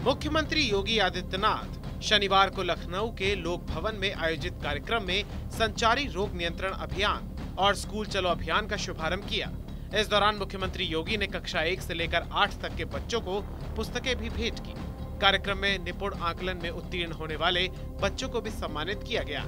मुख्यमंत्री योगी आदित्यनाथ शनिवार को लखनऊ के लोक भवन में आयोजित कार्यक्रम में संचारी रोग नियंत्रण अभियान और स्कूल चलो अभियान का शुभारंभ किया। इस दौरान मुख्यमंत्री योगी ने कक्षा 1 से लेकर 8 तक के बच्चों को पुस्तकें भी भेंट की। कार्यक्रम में निपुण आकलन में उत्तीर्ण होने वाले बच्चों को भी सम्मानित किया गया।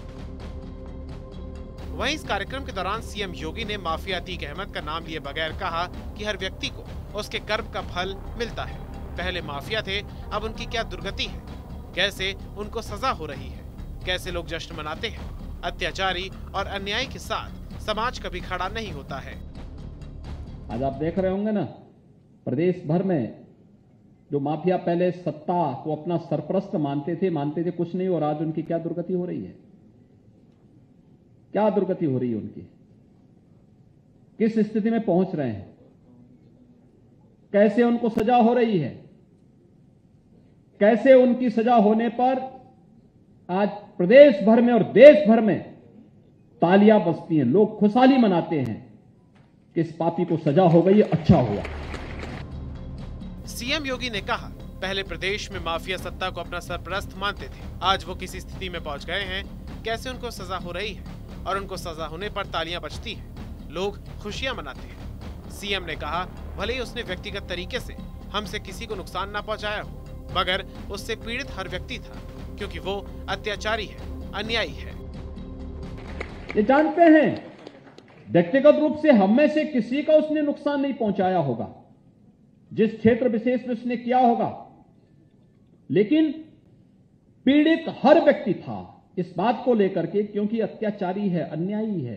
वहीं इस कार्यक्रम के दौरान सीएम योगी ने माफिया अतीक अहमद का नाम लिए बगैर कहा कि हर व्यक्ति को उसके कर्म का फल मिलता है। पहले माफिया थे, अब उनकी क्या दुर्गति है, कैसे उनको सजा हो रही है, कैसे लोग जश्न मनाते हैं। अत्याचारी और अन्याय के साथ समाज कभी खड़ा नहीं होता है। आज आप देख रहे होंगे ना, प्रदेश भर में जो माफिया पहले सत्ता को अपना सरपरस्त मानते थे कुछ नहीं, और आज उनकी क्या दुर्गति हो रही है, क्या दुर्गति हो रही है उनकी, किस स्थिति में पहुंच रहे हैं, कैसे उनको सजा हो रही है, कैसे उनकी सजा होने पर आज प्रदेश भर में और देश भर में तालियां बजती हैं, लोग खुशहाली मनाते हैं कि इस पापी को सजा हो गई, अच्छा हुआ। सीएम योगी ने कहा, पहले प्रदेश में माफिया सत्ता को अपना सरपरस्त मानते थे, आज वो किसी स्थिति में पहुंच गए हैं, कैसे उनको सजा हो रही है और उनको सजा होने पर तालियां बजती हैं, लोग खुशियां मनाते हैं। सीएम ने कहा, भले ही उसने व्यक्तिगत तरीके से हमसे किसी को नुकसान ना पहुंचाया हो, मगर उससे पीड़ित हर व्यक्ति था, क्योंकि वो अत्याचारी है, अन्यायी है। ये जानते हैं व्यक्तिगत रूप से हम में से किसी का उसने नुकसान नहीं पहुंचाया होगा, जिस क्षेत्र विशेष में उसने किया होगा, लेकिन पीड़ित हर व्यक्ति था इस बात को लेकर के, क्योंकि अत्याचारी है, अन्यायी है,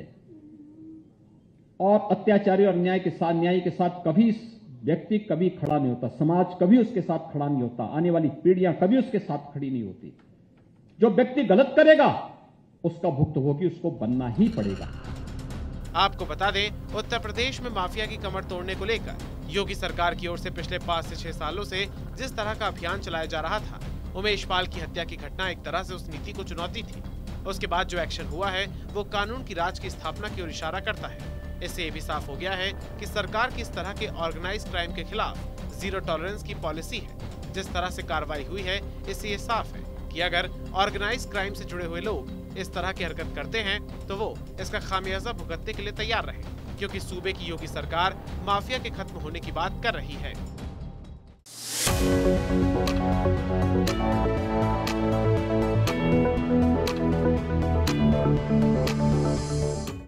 और अत्याचारी और न्याय के साथ कभी व्यक्ति कभी खड़ा नहीं होता, समाज कभी उसके साथ खड़ा नहीं होता, आने वाली पीढ़ियां कभी उसके साथ खड़ी नहीं होती। जो व्यक्ति गलत करेगा उसका भुगतान उसको बनना ही पड़ेगा। आपको बता दें, उत्तर प्रदेश में माफिया की कमर तोड़ने को लेकर योगी सरकार की ओर से पिछले 5 से 6 सालों से जिस तरह का अभियान चलाया जा रहा था, उमेश पाल की हत्या की घटना एक तरह से उस नीति को चुनौती थी। उसके बाद जो एक्शन हुआ है वो कानून की राज की स्थापना की ओर इशारा करता है। इससे ये भी साफ हो गया है कि सरकार की इस तरह के ऑर्गेनाइज्ड क्राइम के खिलाफ जीरो टॉलरेंस की पॉलिसी है। जिस तरह से कार्रवाई हुई है, इससे ये साफ है कि अगर ऑर्गेनाइज्ड क्राइम से जुड़े हुए लोग इस तरह की हरकत करते हैं तो वो इसका खामियाजा भुगतने के लिए तैयार रहे, क्योंकि सूबे की योगी सरकार माफिया के खत्म होने की बात कर रही है।